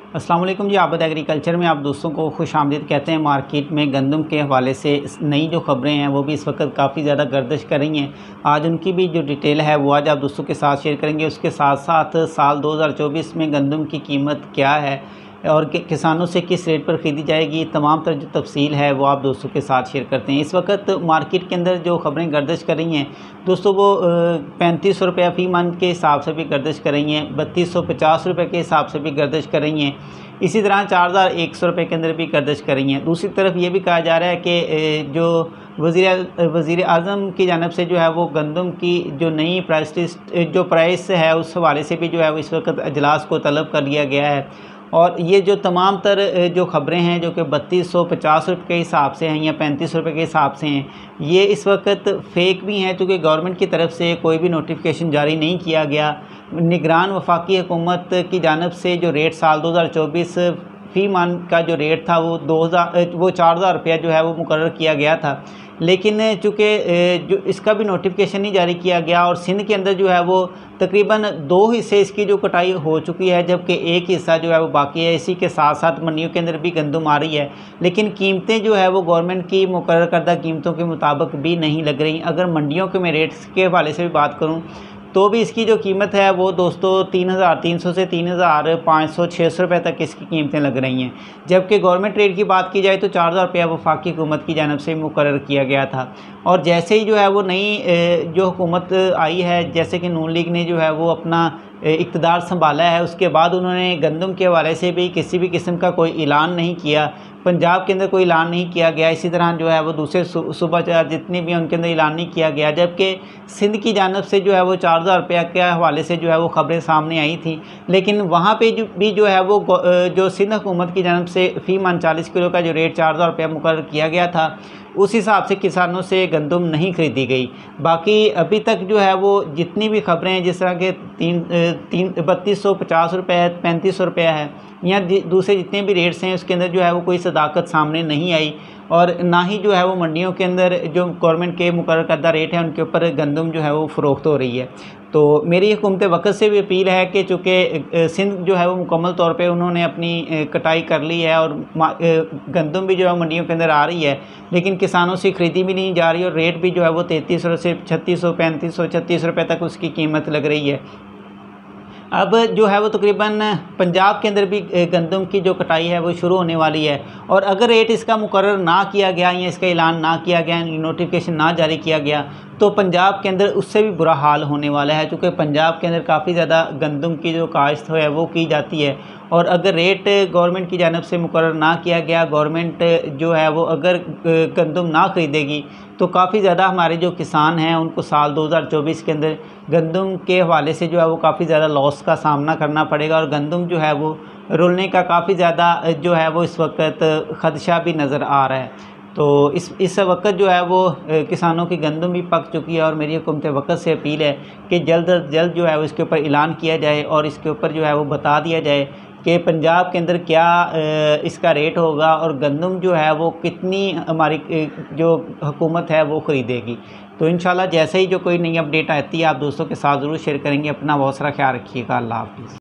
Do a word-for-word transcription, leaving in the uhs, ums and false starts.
अस्सलाम वालेकुम जी। आबद एग्रीकल्चर में आप दोस्तों को खुश आमदीद कहते हैं। मार्केट में गंदम के हवाले से नई जो ख़बरें हैं वो भी इस वक्त काफ़ी ज़्यादा गर्दिश कर रही हैं। आज उनकी भी जो डिटेल है वो आज आप दोस्तों के साथ शेयर करेंगे। उसके साथ साथ साल दो हज़ार चौबीस में गंदम की कीमत क्या है और कि किसानों से किस रेट पर ख़रीदी जाएगी, तमाम तरह जो तफसील है वो आप दोस्तों के साथ शेयर करते हैं। इस वक्त मार्केट के अंदर जो ख़बरें गर्दिश कर रही हैं दोस्तों वो पैंतीस सौ रुपये फ़ी मन के हिसाब से भी गर्दिश कर रही हैं, बत्तीस सौ पचास रुपये के हिसाब से भी गर्दिश कर रही हैं, इसी तरह चार हज़ार एक सौ रुपये के अंदर भी गर्दिश कर रही हैं। दूसरी तरफ ये भी कहा जा रहा है कि जो वज़ीर वज़ीर आज़म की जानिब से जो है वो गंदम की जो नई प्राइस लिस्ट जो प्राइस है उस हवाले से भी जो है वो इस वक्त अजलास को तलब कर लिया गया है। और ये जो तमाम तर जो ख़बरें हैं जो कि बत्तीस सौ पचास रुपये के हिसाब से हैं या पैंतीस रुपये के हिसाब से हैं, ये इस वक्त फ़ेक भी हैं क्योंकि गवर्नमेंट की तरफ से कोई भी नोटिफिकेशन जारी नहीं किया गया। निगरान वफाकी हुकूमत की जानिब से जो रेट साल दो हज़ार चौबीस फ़ी मन का जो रेट था वो दो हज़ार वो चार हज़ार रुपया जो है वो मुकर्रर किया गया था, लेकिन चूँकि जो इसका भी नोटिफिकेशन नहीं जारी किया गया और सिंध के अंदर जो है वो तकरीबन दो हिस्से इसकी जो कटाई हो चुकी है जबकि एक हिस्सा जो है वो बाकी है। इसी के साथ साथ मंडियों के अंदर भी गंदम आ रही है, लेकिन कीमतें जो है वो गवर्नमेंट की मुकर्रर करदा कीमतों के मुताबिक भी नहीं लग रही। अगर मंडियों के मैं रेट्स के हवाले से भी बात करूँ तो भी इसकी जो कीमत है वो दोस्तों तीन हज़ार तीन सौ से तीन हज़ार पाँच सौ छः सौ रुपये तक इसकी कीमतें लग रही हैं, जबकि गवर्नमेंट रेट की बात की जाए तो चार हज़ार रुपया वफाकी हुकूमत की जानिब से मुकर्रर किया गया था। और जैसे ही जो है वो नई जो हुकूमत आई है, जैसे कि नून लीग ने जो है वो अपना इक़्तिदार संभाला है, उसके बाद उन्होंने गंदम के हवाले से भी किसी भी किस्म का कोई ऐलान नहीं किया। पंजाब के अंदर कोई ऐलान नहीं किया गया, इसी तरह जो है वो दूसरे सूबा जितनी भी उनके अंदर ऐलान नहीं किया गया, जबकि सिंध की जानिब से जो है वो चार हज़ार रुपया के हवाले से जो है वो ख़बरें सामने आई थी, लेकिन वहाँ पे जो भी जो है वो जो सिंध हुकूमत की जानिब से फ़ी मन चालीस किलो का जो रेट चार हज़ार रुपया मुकर्रर किया गया था उस हिसाब से किसानों से गंदम नहीं खरीदी गई। बाकी अभी तक जो है वो जितनी भी ख़बरें हैं जिस तरह के तीन तीन बत्तीस सौ पचास रुपये है, पैंतीस सौ रुपया है या दूसरे जितने भी रेट्स हैं उसके अंदर जो है वो कोई सदाकत सामने नहीं आई और ना ही जो है वो मंडियों के अंदर जो गवर्नमेंट के मुकर्रर करदा रेट है उनके ऊपर गंदम जो है वो फ़रोख्त हो रही है। तो मेरी हुकूमत वक़्त से भी अपील है कि चूँकि सिंध जो है वो मुकम्मल तौर पे उन्होंने अपनी कटाई कर ली है और गंदम भी जो है मंडियों के अंदर आ रही है, लेकिन किसानों से ख़रीदी भी नहीं जा रही और रेट भी जो है वो तैंतीस सौ से छत्तीस सौ पैंतीस सौ छत्तीस रुपये तक उसकी कीमत लग रही है। अब जो है वो तकरीबन पंजाब के अंदर भी गंदम की जो कटाई है वो शुरू होने वाली है और अगर रेट इसका मुकर्रर ना किया गया या इसका ऐलान ना किया गया, नोटिफिकेशन ना जारी किया गया तो पंजाब के अंदर उससे भी बुरा हाल होने वाला है, क्योंकि पंजाब के अंदर काफ़ी ज़्यादा गंदम की जो काश्त है वो की जाती है और अगर रेट गवर्नमेंट की जानिब से मुकर्रर ना किया गया, गवर्नमेंट जो है वो अगर गंदम ना ख़रीदेगी तो काफ़ी ज़्यादा हमारे जो किसान हैं उनको साल दो हज़ार चौबीस के अंदर गंदम के हवाले से जो है वो काफ़ी ज़्यादा लॉस का सामना करना पड़ेगा और गंदम जो है वो रुलने का काफ़ी ज़्यादा जो है वो इस वक्त ख़दशा भी नज़र आ रहा है। तो इस इस वक्त जो है वो किसानों की गंदम भी पक चुकी है और मेरी हुकूमत वक्त से अपील है कि जल्द अज जल्द जो है वो इसके ऊपर ऐलान किया जाए और इसके ऊपर जो है वो बता दिया जाए कि पंजाब के अंदर क्या इसका रेट होगा और गंदम जो है वो कितनी हमारी जो हुकूमत है वो ख़रीदेगी। तो इंशाल्लाह जैसे ही जो कोई नई अपडेट आती है आप दोस्तों के साथ ज़रूर शेयर करेंगे। अपना बहुत सारा ख्याल रखिएगा। अल्लाह हाफ़िज़।